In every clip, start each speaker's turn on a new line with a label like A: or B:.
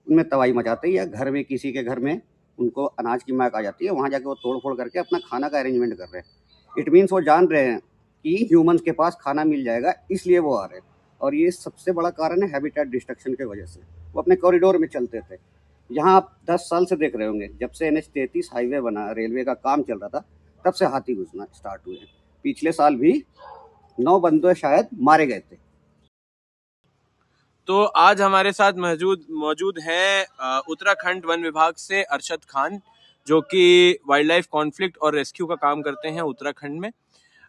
A: उनमें तबाही मचाते हैं, या घर में किसी के घर में उनको अनाज की महक आ जाती है, वहाँ जाके वो तोड़ फोड़ करके अपना खाना का अरेंजमेंट कर रहे हैं। इट मीन्स वो जान रहे हैं कि ह्यूमंस के पास खाना मिल जाएगा, इसलिए वो आ रहे हैं। और ये सबसे बड़ा कारण है हैबिटेट डिस्ट्रक्शन की वजह से। वो अपने कॉरिडोर में चलते थे। यहाँ आप 10 साल से देख रहे होंगे, जब से NH-33 हाईवे बना, रेलवे का काम चल रहा था, तब से हाथी घुसना स्टार्ट हुए हैं। पिछले साल भी 9 बंदे शायद मारे गए थे।
B: तो आज हमारे साथ मौजूद हैं उत्तराखंड वन विभाग से अरशद खान, जो कि वाइल्ड लाइफ कॉन्फ्लिक्ट और रेस्क्यू का काम करते हैं उत्तराखंड में।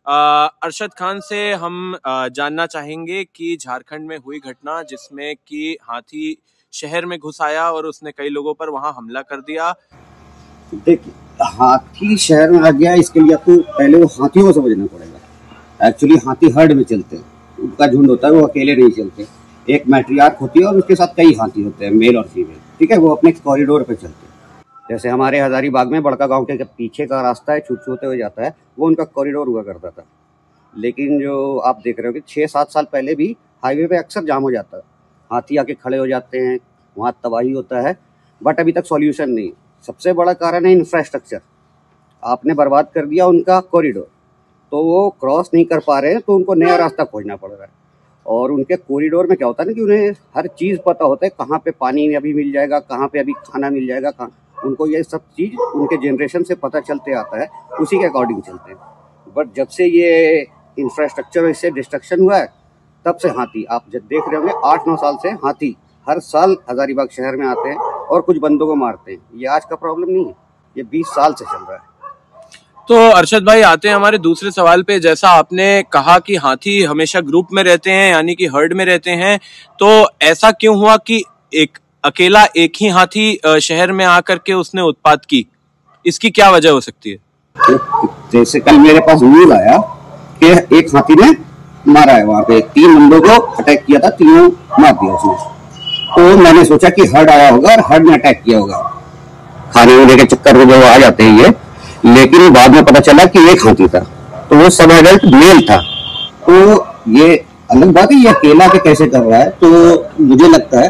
B: अरशद खान से हम जानना चाहेंगे कि झारखंड में हुई घटना जिसमें कि हाथी शहर में घुस आया और उसने कई लोगों पर वहां हमला कर दिया।
A: देखिए, हाथी शहर में आ गया, इसके लिए आपको पहले वो हाथियों को समझना पड़ेगा। एक्चुअली हाथी हर्ड में चलते हैं, उनका झुंड होता है, वो अकेले नहीं चलते। एक मैट्रियार्क होती है और उसके साथ कई हाथी होते हैं, मेल और फीमेल, ठीक है। वो अपने कॉरिडोर पे चलते हैं। जैसे हमारे हजारीबाग में बड़का गांव के पीछे का रास्ता है, छूट होते हुए जाता है, वो उनका कॉरिडोर हुआ करता था। लेकिन जो आप देख रहे हो कि 6-7 साल पहले भी हाईवे पे अक्सर जाम हो जाता है, हाथी आके खड़े हो जाते हैं, वहाँ तबाही होता है। बट अभी तक सॉल्यूशन नहीं। सबसे बड़ा कारण है इंफ्रास्ट्रक्चर। आपने बर्बाद कर दिया उनका कॉरिडोर, तो वो क्रॉस नहीं कर पा रहे हैं, तो उनको नया रास्ता खोजना पड़ रहा है। और उनके कॉरिडोर में क्या होता है ना कि उन्हें हर चीज़ पता होता है, कहाँ पे पानी अभी मिल जाएगा, कहाँ पे अभी खाना मिल जाएगा, कहाँ। उनको ये सब चीज़ उनके जनरेशन से पता चलते आता है, उसी के अकॉर्डिंग चलते हैं। बट जब से ये इंफ्रास्ट्रक्चर इससे डिस्ट्रक्शन हुआ है, तब से हाथी, आप जब देख रहे होंगे 8-9 साल से हाथी हर साल हजारीबाग शहर में आते हैं और कुछ बंदों को मारते हैं। ये आज का प्रॉब्लम नहीं है, ये 20 साल से चल रहा है।
B: तो अरशद भाई, आते हैं हमारे दूसरे सवाल पे। जैसा आपने कहा कि हाथी हमेशा ग्रुप में रहते हैं, यानी कि हर्ड में रहते हैं, तो ऐसा क्यों हुआ कि अकेला एक ही हाथी शहर में आकर के उसने उत्पात की? इसकी क्या वजह हो सकती है?
A: जैसे कल मेरे पास न्यूज आया कि एक हाथी ने मारा है, वहाँ पे 3 बंदों को अटैक किया था, तीनों मार दिया उसने। तो मैंने सोचा कि हर्ड आया होगा और हर्ड ने अटैक किया होगा, खाने वाने के चक्कर में जो आ जाते हैं ये। लेकिन बाद में पता चला कि एक हाथी था, तो वो सब एडल्ट मेल था। तो ये अलग बात है, ये अकेला के कैसे कर रहा है। तो मुझे लगता है,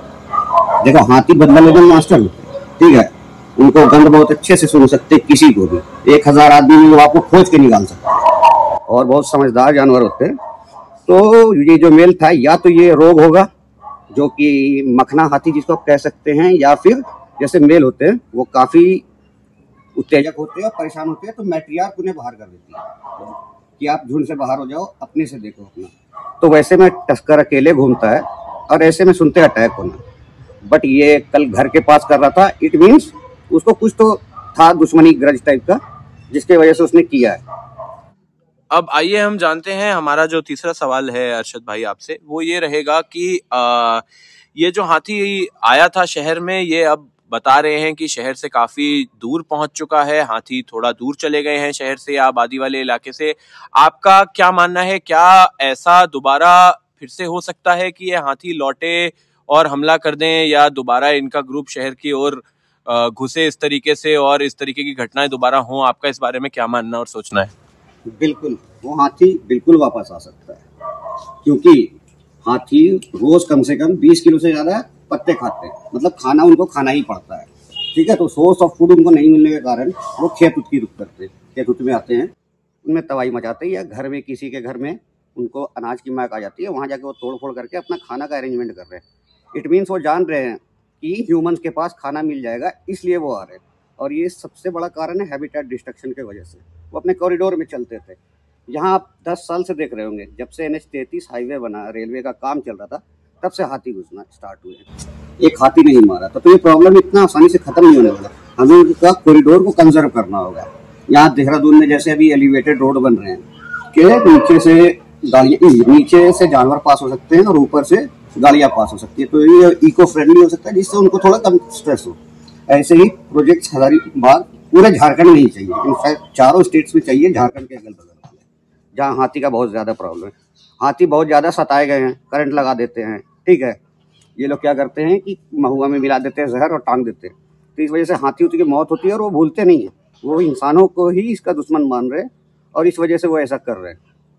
A: देखो, हाथी बदला लेने में मास्टर होते हैं, ठीक है। उनको गंध बहुत अच्छे से सुन सकते, किसी को भी 1000 आदमी में वो आपको खोज के निकाल सकते हैं, और बहुत समझदार जानवर होते हैं। तो ये जो मेल था, या तो ये रोग होगा, जो कि मखना हाथी जिसको आप कह सकते हैं, या फिर जैसे मेल होते हैं वो काफी उत्तेजक होते हैं और परेशान होते हैं, तो मैट्रियार्क उन्हें बाहर कर देती है कि आप झुंड से बाहर हो जाओ, अपने से देखो अपना। तो वैसे में टस्कर अकेले घूमता है और ऐसे में सुनते अटैक होना। बट ये कल घर के पास कर रहा था, इट मीन्स उसको कुछ तो था, दुश्मनी, ग्रज टाइप का, जिसके वजह से उसने किया है।
B: अब आइए हम जानते हैं, हमारा जो तीसरा सवाल है अरशद भाई आपसे, वो ये रहेगा कि ये जो हाथी आया था शहर में, ये अब बता रहे हैं कि शहर से काफी दूर पहुंच चुका है, हाथी थोड़ा दूर चले गए हैं शहर से या आबादी वाले इलाके से। आपका क्या मानना है, क्या ऐसा दोबारा फिर से हो सकता है कि ये हाथी लौटे और हमला कर दें, या दोबारा इनका ग्रुप शहर की ओर घुसे इस तरीके से और इस तरीके की घटनाएं दोबारा हों? आपका इस बारे में क्या मानना और सोचना है?
A: बिल्कुल, वो हाथी बिल्कुल वापस आ सकता है, क्योंकि हाथी रोज कम से कम 20 किलो से ज्यादा पत्ते खाते हैं, मतलब खाना उनको खाना ही पड़ता है, ठीक है। तो सोर्स ऑफ फूड उनको नहीं मिलने के कारण वो खेत उत की रुख करते हैं, खेत उत में आते हैं, उनमें तबाही मचाते हैं, या घर में किसी के घर में उनको अनाज की महक आ जाती है, वहाँ जाके वो तोड़ फोड़ करके अपना खाना का अरेंजमेंट कर रहे हैं। इट मीन्स वो जान रहे हैं कि ह्यूमंस के पास खाना मिल जाएगा, इसलिए वो आ रहे हैं। और ये सबसे बड़ा कारण है हैबिटेट डिस्ट्रक्शन की वजह से। वो अपने कॉरिडोर में चलते थे। यहाँ आप 10 साल से देख रहे होंगे, जब से NH-33 हाईवे बना, रेलवे का काम चल रहा था, तब से हाथी घुसना स्टार्ट हुए हैं। एक हाथी नहीं मारा तो ये प्रॉब्लम इतना आसानी से खत्म नहीं होने वाला। हमें उनका कॉरिडोर को कंजर्व करना होगा। यहाँ देहरादून में जैसे अभी एलिवेटेड रोड बन रहे हैं कि नीचे से गाड़ियाँ, नीचे से जानवर पास हो सकते हैं और ऊपर से गाड़ियाँ पास हो सकती है, तो ये इको फ्रेंडली हो सकता है, जिससे उनको थोड़ा कम स्ट्रेस हो। ऐसे ही प्रोजेक्ट हजारीबाग पूरे झारखंड में ही चाहिए, इनफैक्ट 4 स्टेट्स में चाहिए, झारखंड के अगल बगल वाले, जहाँ हाथी का बहुत ज़्यादा प्रॉब्लम है। हाथी बहुत ज़्यादा सताए गए हैं, करंट लगा देते हैं, ठीक है। ये लोग क्या करते हैं कि महुआ में मिला देते हैं जहर और टांग देते हैं, तो इस वजह से हाथी की मौत होती है और वो भूलते नहीं है, वो इंसानों को ही इसका दुश्मन मान रहे हैं और इस वजह से वो ऐसा कर रहे हैं।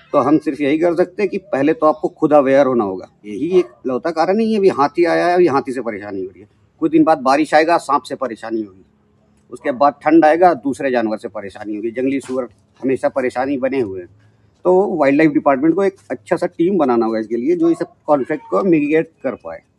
A: तो हम सिर्फ यही कर सकते हैं कि पहले तो आपको खुद अवेयर होना होगा। यही एक लौता कारण नहीं है, अभी हाथी आया है, अभी हाथी से परेशानी हो रही है, कुछ दिन बाद बारिश आएगा, सांप से परेशानी होगी, उसके बाद ठंड आएगा, दूसरे जानवर से परेशानी होगी, जंगली सूअर हमेशा परेशानी बने हुए हैं। तो वाइल्ड लाइफ डिपार्टमेंट को एक अच्छा सा टीम बनाना होगा इसके लिए, जो इस कॉन्फ्लिक्ट को मिटिगेट कर पाए।